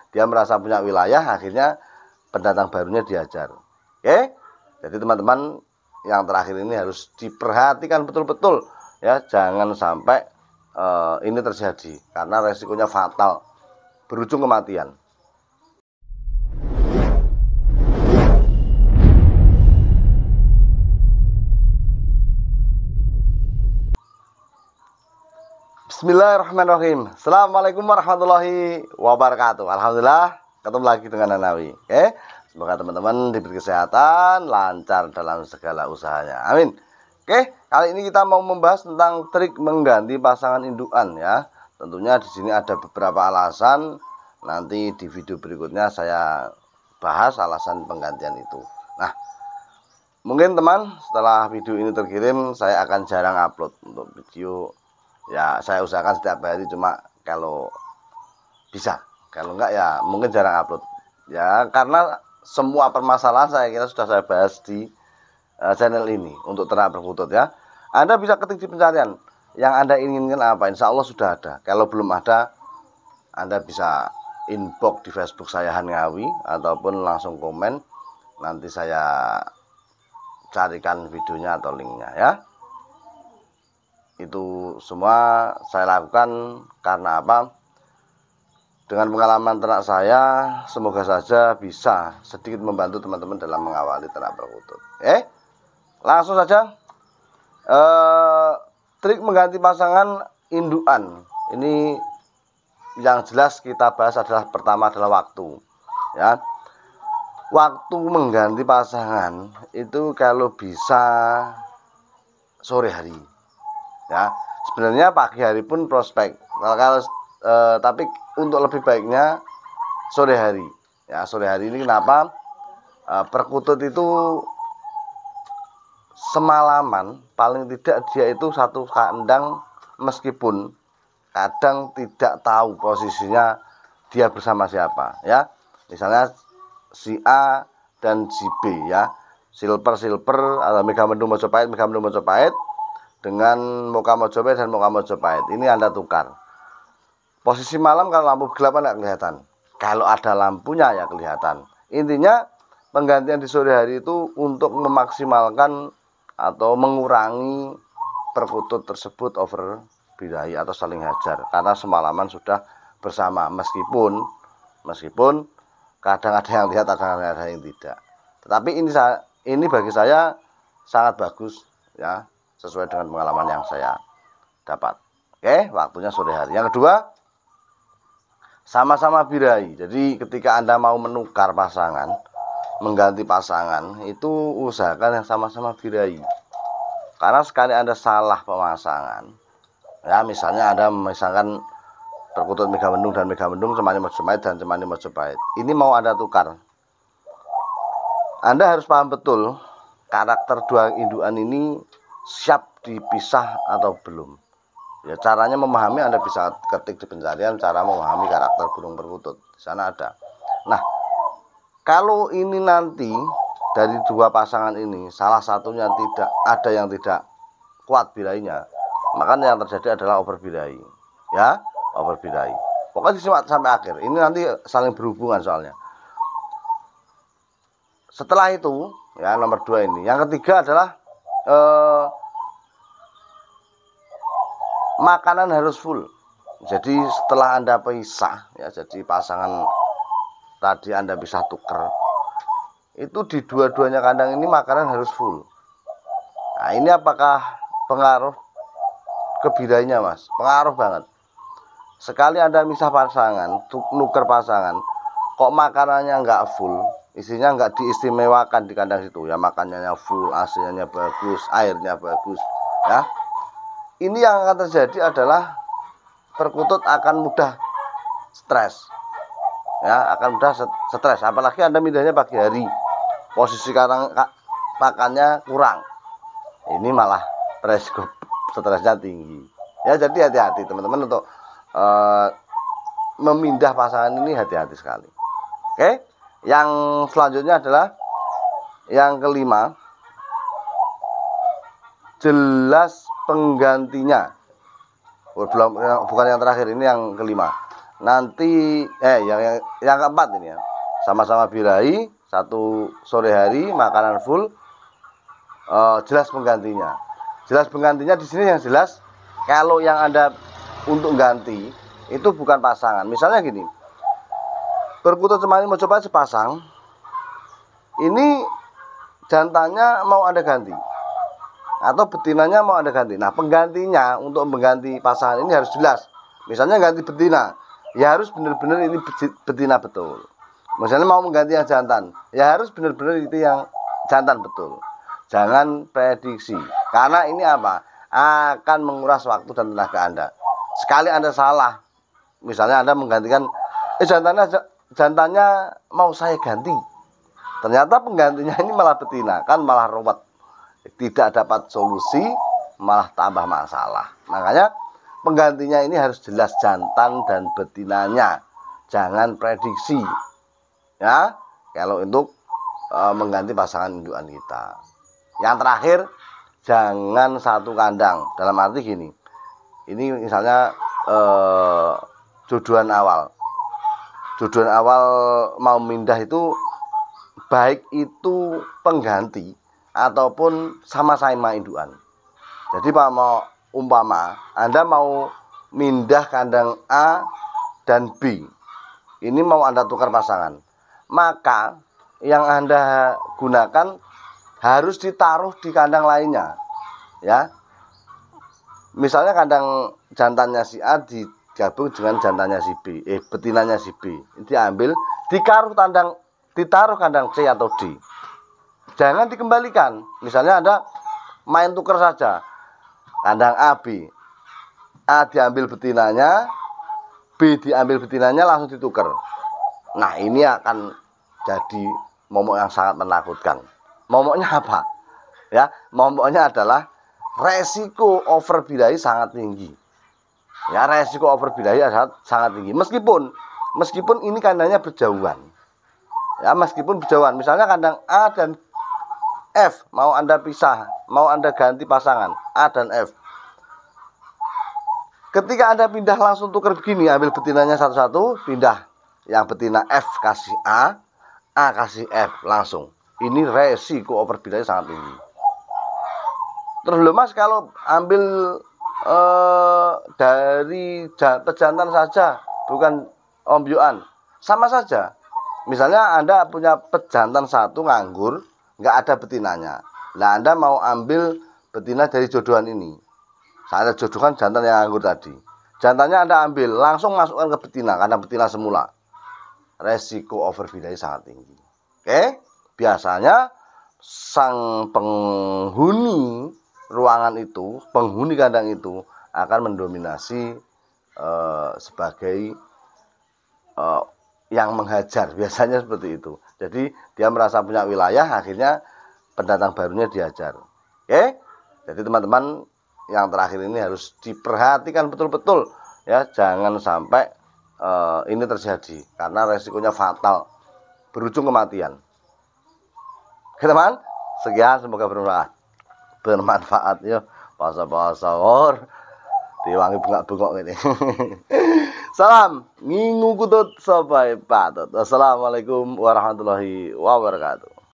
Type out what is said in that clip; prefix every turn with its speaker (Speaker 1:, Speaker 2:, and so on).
Speaker 1: dia merasa punya wilayah, akhirnya pendatang barunya dihajar. Oke, jadi teman-teman yang terakhir ini harus diperhatikan betul-betul ya, jangan sampai ini terjadi karena resikonya fatal, berujung kematian. Bismillahirrahmanirrahim. Assalamualaikum warahmatullahi wabarakatuh. Alhamdulillah ketemu lagi dengan Nanawi. Oke, semoga teman-teman diberi kesehatan, lancar dalam segala usahanya. Amin. Oke, kali ini kita mau membahas tentang trik mengganti pasangan indukan ya. Tentunya di sini ada beberapa alasan. Nanti di video berikutnya saya bahas alasan penggantian itu. Nah, mungkin teman setelah video ini terkirim saya akan jarang upload untuk video. Ya saya usahakan setiap hari, cuma kalau bisa, kalau enggak ya mungkin jarang upload ya, karena semua permasalahan saya kira sudah saya bahas di channel ini untuk ternak perkutut ya. Anda bisa ketik di pencarian yang Anda inginkan apa, insya Allah sudah ada. Kalau belum ada, Anda bisa inbox di Facebook saya Han Ngawi ataupun langsung komen, nanti saya carikan videonya atau linknya ya. Itu semua saya lakukan karena apa? Dengan pengalaman ternak saya, semoga saja bisa sedikit membantu teman-teman dalam mengawali ternak perkutut. Langsung saja, trik mengganti pasangan indukan. Ini yang jelas kita bahas adalah pertama adalah waktu. Ya, waktu mengganti pasangan itu kalau bisa sore hari. Ya, sebenarnya pagi hari pun prospek. Tapi untuk lebih baiknya sore hari. Ya, sore hari ini kenapa? Perkutut itu semalaman paling tidak dia itu satu kandang, meskipun kadang tidak tahu posisinya dia bersama siapa. Ya, misalnya si A dan si B ya, silver atau Megamendung Mojopahit dengan Moka Mojopahit dan Moka Mojopahit ini Anda tukar. Posisi malam kalau lampu gelap nggak kelihatan, kalau ada lampunya ya kelihatan. Intinya penggantian di sore hari itu untuk memaksimalkan atau mengurangi perkutut tersebut over birahi atau saling hajar, karena semalaman sudah bersama, meskipun kadang ada yang lihat, kadang ada yang tidak. Tetapi ini bagi saya sangat bagus ya, sesuai dengan pengalaman yang saya dapat. Oke, waktunya sore hari. Yang kedua, sama-sama birahi. Jadi ketika Anda mau menukar pasangan, mengganti pasangan, itu usahakan yang sama-sama birahi. Karena sekali Anda salah pemasangan, ya misalnya Anda misalkan perkutut Megamendung dan Megamendung, Cemani Mojopahit dan Cemani Mojopahit, ini mau Anda tukar, Anda harus paham betul karakter dua indukan ini siap dipisah atau belum. Ya, caranya memahami Anda bisa ketik di pencarian cara memahami karakter burung perkutut. Di sana ada. Nah, kalau ini nanti dari dua pasangan ini salah satunya tidak ada yang tidak kuat birahinya, maka yang terjadi adalah over birahi. Ya, over birahi. Pokoknya disimak sampai akhir. Ini nanti saling berhubungan soalnya. Setelah itu, ya nomor 2 ini. Yang ketiga adalah makanan harus full. Jadi setelah Anda pisah ya, jadi pasangan tadi Anda bisa tuker, itu di dua-duanya kandang ini makanan harus full. Nah, ini apakah pengaruh ke birahinya, Mas? Pengaruh banget. Sekali Anda misah pasangan, nuker pasangan, kok makanannya nggak full, isinya nggak diistimewakan di kandang situ ya, makanannya full, AC-nya bagus, airnya bagus ya. Ini yang akan terjadi adalah perkutut akan mudah stres. Ya, akan mudah stres. Apalagi Anda mindahnya pagi hari, posisi pakannya kurang. Ini malah resiko stresnya tinggi. Ya, jadi hati-hati teman-teman untuk memindah pasangan ini, hati-hati sekali. Oke, yang selanjutnya adalah yang kelima, jelas penggantinya. Bukan yang terakhir, ini yang kelima. nanti yang keempat ini ya, sama-sama birahi, satu sore hari makanan full, jelas penggantinya. Jelas penggantinya di sini yang jelas kalau yang Anda untuk ganti itu bukan pasangan. Misalnya gini, perkutut cemani mau coba sepasang, ini jantannya mau Anda ganti atau betinanya mau Anda ganti. Nah, penggantinya untuk mengganti pasangan ini harus jelas. Misalnya ganti betina, ya harus benar-benar ini betina betul. Misalnya mau mengganti yang jantan, ya harus benar-benar itu yang jantan betul. Jangan prediksi, karena ini apa? Akan menguras waktu dan tenaga Anda. Sekali Anda salah, misalnya Anda menggantikan, jantannya mau saya ganti, ternyata penggantinya ini malah betina, kan malah ruwet, tidak dapat solusi, malah tambah masalah. Makanya penggantinya ini harus jelas jantan dan betinanya, jangan prediksi ya kalau untuk mengganti pasangan indukan kita. Yang terakhir, jangan satu kandang, dalam arti gini, ini misalnya jodohan awal mau mindah itu, baik itu pengganti ataupun sama-sama indukan. Jadi Pak, mau umpama Anda mau mindah kandang A dan B, ini mau Anda tukar pasangan, maka yang Anda gunakan harus ditaruh di kandang lainnya ya. Misalnya kandang jantannya si A digabung dengan jantannya si B, betinanya si B, diambil, ditaruh kandang C atau D. Jangan dikembalikan. Misalnya Anda main tuker saja, kandang A, B, A diambil betinanya, B diambil betinanya, langsung ditukar. Nah, ini akan jadi momok yang sangat menakutkan. Momoknya apa? Ya, momoknya adalah resiko over birahi sangat tinggi. Ya, resiko over birahi sangat tinggi. Meskipun ini kandangnya berjauhan. Ya, meskipun berjauhan. Misalnya kandang A dan F mau Anda pisah, mau Anda ganti pasangan A dan F. Ketika Anda pindah langsung tukar begini, ambil betinanya satu-satu, pindah. Yang betina F kasih A kasih F langsung. Ini resiko over birahi sangat tinggi. Terus loh Mas, kalau ambil dari pejantan saja, bukan ombyoan, sama saja. Misalnya Anda punya pejantan satu nganggur, nggak ada betinanya. Nah, Anda mau ambil betina dari jodohan ini. Saya jodohkan jantan yang nganggur tadi. Jantannya Anda ambil, langsung masukkan ke betina, karena betina semula. Resiko over birahi sangat tinggi. Oke? Biasanya sang penghuni ruangan itu, penghuni kandang itu akan mendominasi sebagai yang menghajar, biasanya seperti itu. Jadi dia merasa punya wilayah, akhirnya pendatang barunya dihajar. Oke? Jadi teman-teman, yang terakhir ini harus diperhatikan betul-betul ya, jangan sampai ini terjadi, karena resikonya fatal, berujung kematian. Oke teman, sekian, semoga bermanfaat ya. Puasa-puasa diwangi bengak-bengok ini. Salam ngingu kutut sampai patut. Assalamualaikum warahmatullahi wabarakatuh.